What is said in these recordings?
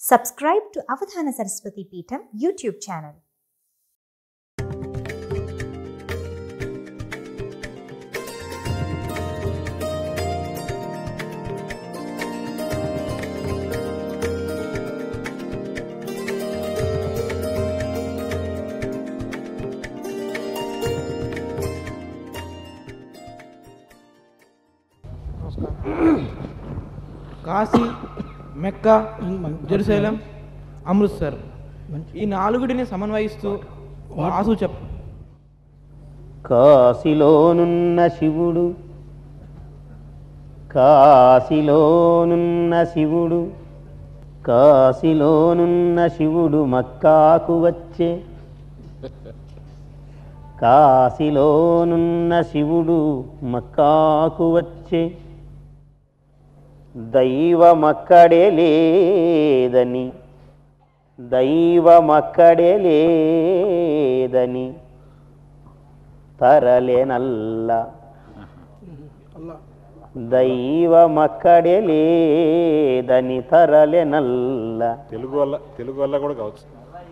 Subscribe to Avadhana Saraswati Peetham YouTube channel. Kashi, Mecca, Jerusalem, Amritsar ఈ నాలుగుటిని సమన్వయిస్తూ వాసు చెప్పు. కాశీలోనున్న శివుడు, కాశీలోనున్న శివుడు, కాశీలోనున్న శివుడు మక్కాకు వచ్చే, కాశీలోనున్న శివుడు మక్కాకు వచ్చే, దైవమక్కడే లేదని, దైవమక్కడే లేదని తరలేనల్ల, దైవమక్కడే లేదని తరలేనల్ల. తెలుగు వల్ల కూడా కావచ్చు.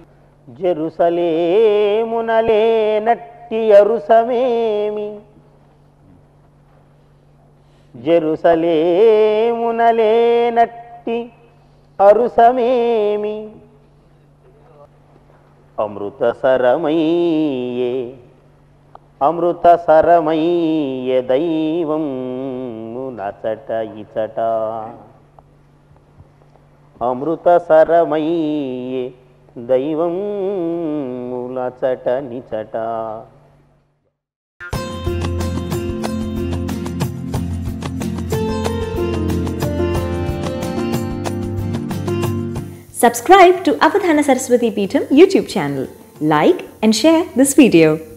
జెరూసలేమునలేనట్టి అరుసమేమి, జెరూసలేమునలేనట్టి అరుసమేమి, అమృతసరమయ్యే, అమృతసరమయ్యే దైవం నచట ఇచట, అమృతసరమయ్యే దైవం నచట నిచట. Subscribe to Avadhana Saraswati Peetham YouTube channel. Like and share this video.